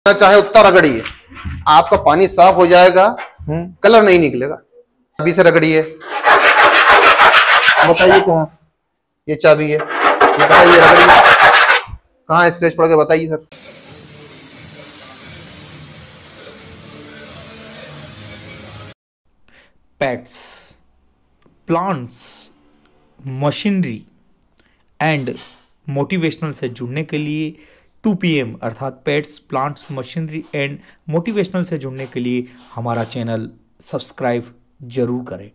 चाहे उतना रगड़िए, आपका पानी साफ हो जाएगा, कलर नहीं निकलेगा। चाबी से रगड़िए। बताइए कहाँ ये चाबी है, ये बताइए रगड़िए, कहाँ स्क्रैच पड़ गया बताइए sir. Pets, plants, machinery and motivational से जुड़ने के लिए 2 PM अर्थात pets, plants, machinery and motivational से जुड़ने के लिए हमारा चैनल सब्सक्राइब जरूर करें।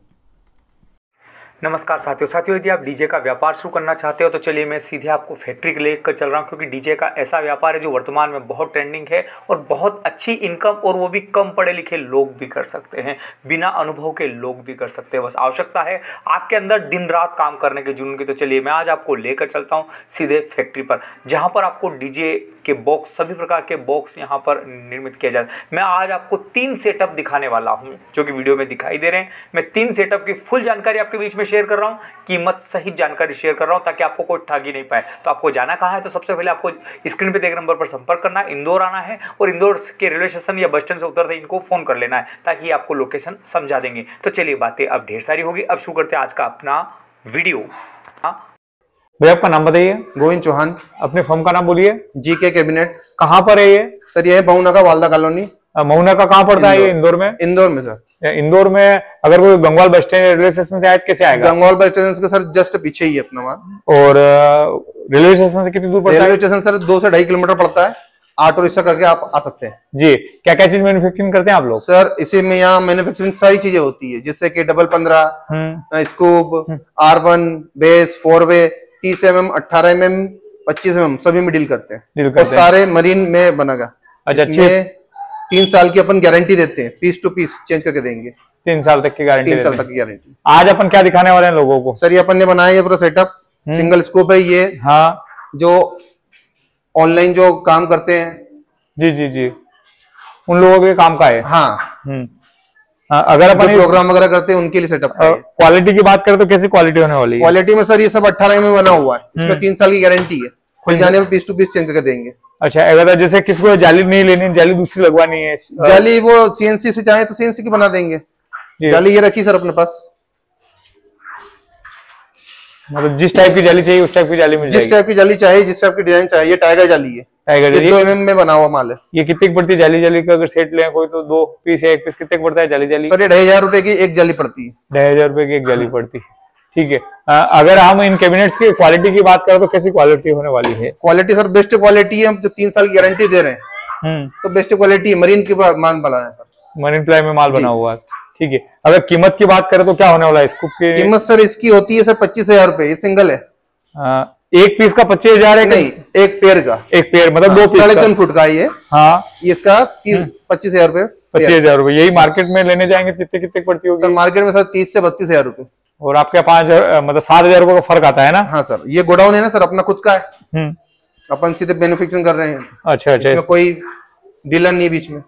नमस्कार साथियों, यदि आप डीजे का व्यापार शुरू करना चाहते हो तो चलिए मैं सीधे आपको फैक्ट्री के लेकर चल रहा हूँ, क्योंकि डीजे का ऐसा व्यापार है जो वर्तमान में बहुत ट्रेंडिंग है और बहुत अच्छी इनकम, और वो भी कम पढ़े लिखे लोग भी कर सकते हैं, बिना अनुभव के लोग भी कर सकते हैं। बस आवश्यकता है आपके अंदर दिन रात काम करने के जुनून की। तो चलिए मैं आज आपको लेकर चलता हूँ सीधे फैक्ट्री पर, जहाँ पर आपको डीजे के बॉक्स, सभी प्रकार के बॉक्स यहाँ पर निर्मित किया जाता है। मैं आज आपको 3 सेटअप दिखाने वाला हूँ जो कि वीडियो में दिखाई दे रहे हैं। मैं 3 सेटअप की फुल जानकारी आपके बीच में शेयर कर रहा हूँ, कीमत सहित जानकारी शेयर कर रहा हूँ, ताकि आपको कोई ठगी नहीं पाए। तो आपको जाना कहाँ है, तो सबसे पहले आपको स्क्रीन पे देख नंबर पर संपर्क करना है, इंदौर आना है और इंदौर के रेलवे स्टेशन या बस स्टैंड से उतरते इनको फोन कर लेना है, ताकि आपको लोकेशन समझा देंगे। तो चलिए बातें अब ढेर सारी होगी, अब शुरू करते हैं आज का अपना वीडियो। भैया आपका नाम बताइए। गोविंद चौहान। अपने फर्म का नाम बोलिए। GK cabinet. कहाँ पर है ये? सर ये है बहुनगर वालदा कॉलोनी। मऊना का कहाँ पड़ता है ये? इंदौर में। इंदौर में सर। इंदौर में अगर कोई Gangwal bus stand railway station से आए तो कैसे आएगा? गंगवाल बस स्टेशन के सर जस्ट पीछे ही है अपना वहाँ। और रेलवे स्टेशन से कितनी दूर पड़ता है? रेलवे स्टेशन सर 2 से 2.5 किलोमीटर पड़ता है। ऑटो रिक्शा करके आप आ सकते हैं। जी, क्या क्या चीज मैन्युफैक्चरिंग करते हैं आप लोग? सर इसी में यहाँ मैन्युफैक्चरिंग सारी चीजें होती है, जिससे कि 15 scoop, R1 base, 4 way, 30 mm, 18 mm, 25 mm सभी में डील करते हैं। और सारे मरीन में बनेगा। अच्छा, 3 साल की अपन गारंटी देते हैं, पीस टू पीस चेंज करके देंगे। 3 साल तक की गारंटी। 3 साल तक की गारंटी। आज अपन क्या दिखाने वाले हैं लोगों को? सर ये अपन ने बनाया है पूरा सेटअप, सिंगल स्कोप है ये। हाँ, जो ऑनलाइन जो काम करते हैं, जी, उन लोगों के काम का है। हाँ। अगर अपन प्रोग्राम वगैरह करते हैं उनके लिए सेटअप है। क्वालिटी की बात करें तो कैसी क्वालिटी होने वाली है? क्वालिटी में सर ये सब 18 में बना हुआ है, इसमें 3 साल की गारंटी है, खुल जाने में पीस टू पीस चेंज करके देंगे। अच्छा, अगर जैसे किसी को जाली नहीं लेनी, जाली दूसरी लगवानी है, जाली वो CNC से चाहे तो CNC की बना देंगे। जाली ये रखी सर अपने पास, मतलब जिस टाइप की जाली चाहिए उस टाइप की जाली मिल जाएगी। जिस टाइप की जाली चाहिए, जिस टाइप की डिजाइन चाहिए। ये टाइगर जाली है, टाइगर जाली 2 mm में बना हुआ माल है। ये कितने की पड़ती है जाली का अगर सेट लें कोई तो 2 पीस या 1 पीस कितने पड़ता है जाली? सर ये 2,500 रुपए की एक जाली पड़ती है। 2,500 रुपए की एक जाली पड़ती है, ठीक है। अगर हम इन कैबिनेट्स की क्वालिटी की बात करें तो कैसी क्वालिटी होने वाली है? क्वालिटी सर बेस्ट क्वालिटी है, हम जो 3 साल की गारंटी दे रहे हैं तो बेस्ट क्वालिटी है। मरीन की माल बना है सर, मरीन प्लाई में माल बना हुआ है, ठीक है। अगर कीमत की बात करें तो क्या होने वाला है स्कूप की कीमत? सर इसकी होती है सर 25,000 रुपए, ये सिंगल है। एक पीस का 25,000 है? नहीं, एक पेयर का। एक पेयर मतलब 2 पीस, 3.5 फुट का ये। हाँ, इसका 25,000 रुपए। 25,000 रुपए। यही मार्केट में लेने जाएंगे कितने पड़ती होगी? सर मार्केट में सर 30 से 32,000 रुपए। और आपके 5,000 मतलब 7,000 रुपए का फर्क आता है ना? हाँ सर, ये गोडाउन है ना सर अपना खुद का है, अपन सीधे मैन्युफैक्चरिंग कर रहे हैं। अच्छा, इसमें कोई डीलर नहीं बीच में।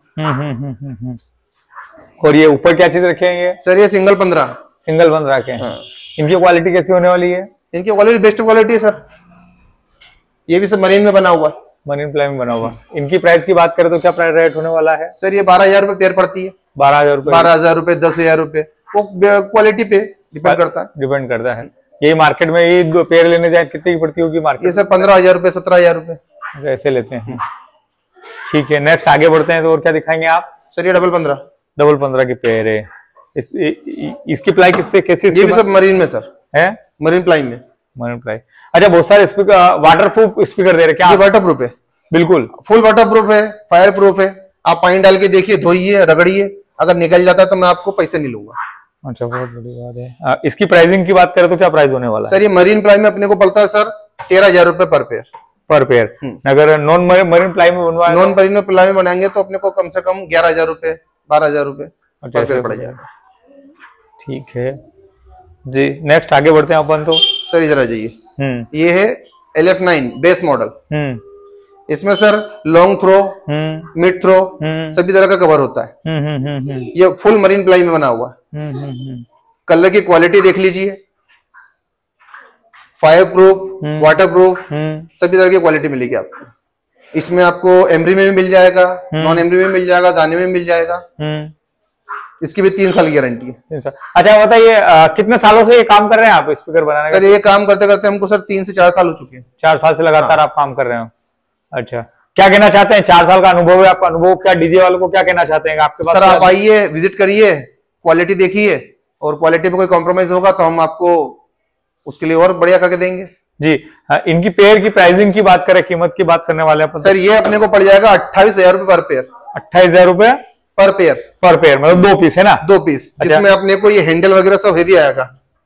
और ये ऊपर क्या चीज रखे हैं ये? सर ये सिंगल 15 रखे हैं। इनकी क्वालिटी कैसी होने वाली है? इनकी क्वालिटी बेस्ट क्वालिटी है सर। ये भी सब मरीन में बना हुआ है, मरीन प्लाई में बना हुआ। इनकी प्राइस की बात करें तो क्या प्राइस रेट होने वाला है? सर ये 12,000 रुपए पेयर पड़ती है। 12,000 रुपए? 12,000 रुपए, 10,000 रुपए, वो क्वालिटी पे डिपेंड करता है। यही मार्केट में ये 2 पेयर लेने जाए कितनी की पड़ती होगी मार्केट? ये सर 15,000 रुपए, 17,000 रुपए ऐसे लेते हैं, ठीक है। नेक्स्ट आगे बढ़ते हैं तो और क्या दिखाएंगे आप? सर ये डबल 15 की पेयर है। इसकी प्लाई किससे कैसी? ये भी सब मरीन में सर है, मरीन प्लाई में। Marine ply. अच्छा, बहुत सारे स्पीकर, वाटरप्रूफ स्पीकर दे रहे क्या? वाटरप्रूफ है, बिल्कुल फुल वाटरप्रूफ है, फायर प्रूफ है। आप पानी डाल के देखिए, धोइए, रगड़िए, अगर निकल जाता तो मैं आपको पैसे नहीं लूंगा। अच्छा, बहुत बड़ी बात है। इसकी प्राइसिंग की बात करें तो क्या प्राइस होने वाला है? सर ये मरीन प्लाई में अपने को पड़ता है सर 13,000 रुपए पर पेयर। अगर नॉन मरीन प्लाई में बनवाए, नॉन मरीन प्लाई में बनाएंगे तो अपने को कम से कम 11,000 रुपए, 12,000 रुपए पर पेयर पड़ जाएगा। ठीक है जी, नेक्स्ट आगे बढ़ते हैं अपन। तो सर इधर आ जाइए। ये है LF9 बेस मॉडल। इसमें sir long throw, mid throw सभी तरह का कवर होता है। ये फुल मरीन प्लाई में बना हुआ है। कलर की क्वालिटी देख लीजिए, फायर प्रूफ, वाटर प्रूफ सभी तरह की क्वालिटी मिलेगी आपको। इसमें आपको एमरी में भी मिल जाएगा, नॉन एमरी में मिल जाएगा, दाने में मिल जाएगा। इसकी भी 3 साल की गारंटी है। अच्छा बताइए, कितने सालों से ये काम कर रहे हैं आप स्पीकर बनाने का? सर ये काम करते करते हमको सर 3 से 4 साल हो चुके हैं। 4 साल से लगातार आप काम कर रहे हो। अच्छा, क्या कहना चाहते हैं? 4 साल का अनुभव है आपका, अनुभव क्या डीजे वालों को क्या कहना चाहते हैं आपके पास? सर आप आइए, विजिट करिए, क्वालिटी देखिए, और क्वालिटी में कोई कॉम्प्रोमाइज होगा तो हम आपको उसके लिए और बढ़िया करके देंगे जी। इनकी पेयर की प्राइसिंग की बात करें, कीमत की बात करने वाले अपन, सर ये अपने को पड़ जाएगा 28,000 रुपए पर पेयर। 28,000 रुपए पर पेयर? पर पेयर मतलब 2 पीस है ना? 2 पीस, जिसमें अपने को ये हैंडल वगैरह सब हेवी आएगा।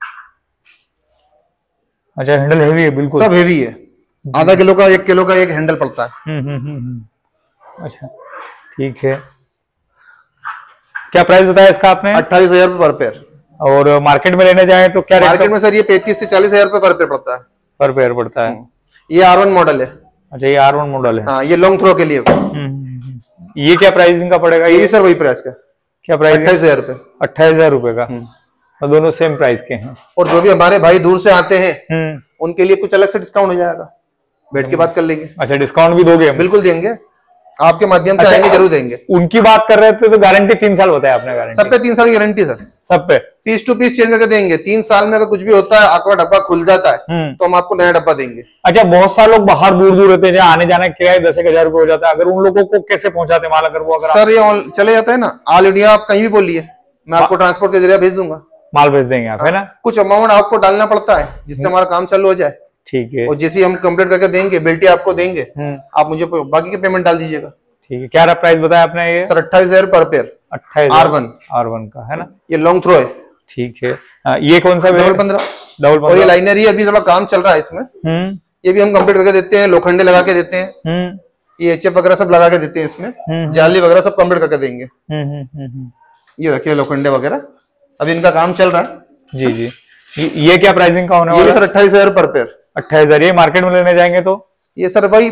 अच्छा, हैंडल हेवी है, बिल्कुल सब हेवी है। आधा किलो का 1 किलो का एक हैंडल पड़ता है। अच्छा ठीक है। क्या प्राइस बताया इसका आपने? 28,000 रुपए पर पेयर। और मार्केट में लेने जाए तो क्या रेट? मार्केट में सर ये 35 से 40,000 रुपए पर पेयर पड़ता है। पर पेयर पड़ता है। ये R1 मॉडल है। अच्छा, ये R1 मॉडल है। हाँ, ये लॉन्ग थ्रो के लिए। ये क्या प्राइसिंग का पड़ेगा? ये भी सर वही प्राइस का। क्या प्राइस? 28,000 रुपए। 28,000 रुपए का। और दोनों सेम प्राइस के हैं। और जो भी हमारे भाई दूर से आते हैं उनके लिए कुछ अलग से डिस्काउंट हो जाएगा, बैठ के बात कर लेंगे। अच्छा, डिस्काउंट भी दोगे? बिल्कुल देंगे, आपके माध्यम से आएंगे जरूर देंगे। उनकी बात कर रहे थे तो गारंटी 3 साल बताया आपने? गारंटी सब पे 3 साल की गारंटी सर। सब पे पीस टू पीस चेंज करके देंगे। 3 साल में अगर कुछ भी होता है, आपका डब्बा खुल जाता है तो हम आपको नया डब्बा देंगे। अच्छा, बहुत सारे लोग बाहर दूर दूर रहते हैं, जहाँ आने जाने का किराया 10,000 रुपए हो जाता है, अगर उन लोगों को कैसे पहुंचाते माल? अगर वो अगर सर ये चले जाता है ना, ऑल इंडिया, आप कहीं भी बोलिए, मैं आपको ट्रांसपोर्ट के जरिए भेज दूंगा, माल भेज देंगे आप, है ना? कुछ अमाउंट आपको डालना पड़ता है जिससे हमारा काम चालू हो जाए। ठीक है। और जैसे हम कंप्लीट करके देंगे, बिल्टी आपको देंगे, आप मुझे बाकी के पेमेंट डाल दीजिएगा। ठीक है। क्या प्राइस बताया आपने? ये सर 28,000 पर पेयर। 28,000 R1 का, है ना? ये लॉन्ग थ्रो है। ठीक है। ये कौन सा? डबल 15। और ये लाइनर ही अभी थोड़ा काम चल रहा है इसमें। ये भी हम कंप्लीट करके देते हैं, लोखंडे लगा के देते हैं, ये HF वगैरह सब लगा के देते हैं इसमें, जाली वगैरह सब कंप्लीट करके देंगे। ये रखिए लोखंडे वगैरह, अभी इनका काम चल रहा है। जी जी। ये क्या प्राइसिंग का होने वाला है? ये सर 28,000 पर पेयर। 28,000। ये मार्केट में लेने जाएंगे तो? ये सर वही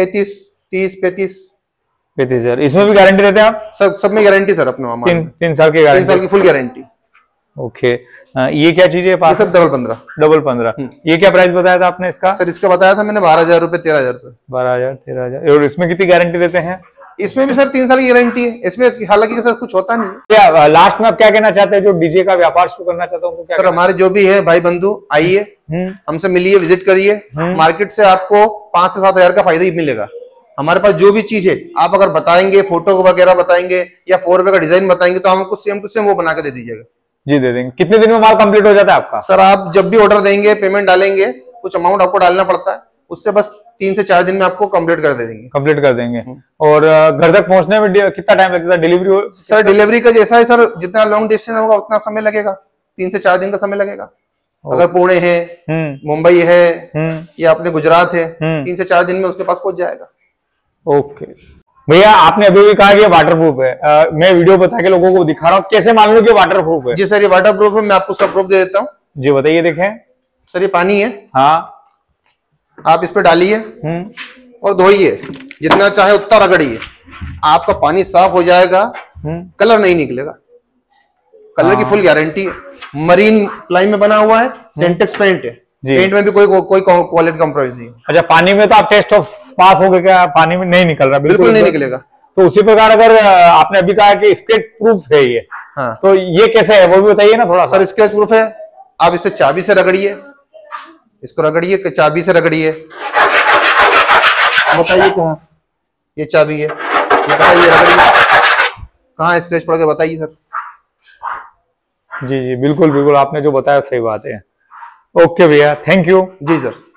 35,000। इसमें भी गारंटी देते हैं आप? सब में गारंटी सर अपने 3 साल की गारंटी। 3 साल की फुल गारंटी। ओके। ये क्या चीज है पास? सब डबल 15। डबल 15। ये क्या प्राइस बताया था आपने इसका? सर इसका बताया था मैंने 12,000 रुपए, 13,000 रुपए। 12,000, 13,000। और इसमें कितनी गारंटी देते हैं? इसमें भी सर 3 साल की गारंटी है। इसमें हालांकि सर कुछ होता नहीं है। क्या लास्ट में आप क्या कहना चाहते हैं जो डीजे का व्यापार शुरू करना चाहते हैं? सर हमारे जो भी है भाई बंधु, आइए, हमसे मिलिए, विजिट करिए। मार्केट से आपको 5 से 7,000 का फायदा ही मिलेगा। हमारे पास जो भी चीज है, आप अगर बताएंगे, फोटो वगैरह बताएंगे या 4 रुपए का डिजाइन बताएंगे तो हमको सेम टू सेम वो बना के दे दीजिएगा। जी दे देंगे। कितने दिन में माल कंप्लीट हो जाता है आपका? सर आप जब भी ऑर्डर देंगे, पेमेंट डालेंगे, कुछ अमाउंट आपको डालना पड़ता है, उससे बस 3 से 4 दिन में आपको कंप्लीट कर दे देंगे। कंप्लीट कर देंगे। और घर तक पहुंचने में कितना टाइम लगता है? डिलीवरी? सर डिलीवरी का जैसा है सर, जितना लॉन्ग डिस्टेंस होगा उतना समय लगेगा। 3 से 4 दिन का समय लगेगा। अगर पुणे है, मुंबई है या अपने गुजरात है, 3 से 4 दिन में उसके पास पहुंच जाएगा। ओके भैया, आपने अभी भी कहा कि ये वाटरप्रूफ है। मैं वीडियो बता के लोगों को दिखा रहा हूँ, कैसे मान लो कि वाटरप्रूफ है? जी सर, ये वाटरप्रूफ है, मैं आपको सब प्रूफ दे देता हूँ। जी बताइए। देखें सर, ये पानी है। हाँ, आप इस पे डालिए और धोइए, जितना चाहे उतना रगड़िए, आपका पानी साफ हो जाएगा, कलर नहीं निकलेगा। कलर की फुल गारंटी है। मरीन प्लाई में बना हुआ है, सेंटेक्स पेंट है, पेंट में भी कोई क्वालिटी कॉम्प्रोमाइज नहीं है। अच्छा, पानी में तो आप टेस्ट ऑफ पास हो गए क्या? पानी में नहीं निकल रहा? बिल्कुल नहीं निकलेगा। तो उसी प्रकार अगर आपने अभी कहा कि स्क्रैच प्रूफ है ये, हाँ, तो ये कैसे है वो भी बताइए ना थोड़ा सा। सर स्क्रैच प्रूफ है। आप इसे चाबी से रगड़िए, इसको रगड़िए, चाबी से रगड़िए। बताइए कहाँ ये चाबी है, ये बताइए, रगड़िए कहाँ स्क्रैच पड़ गया, बताइए सर। जी जी बिल्कुल बिल्कुल, आपने जो बताया सही बात है। ओके भैया, थैंक यू। Ji sir.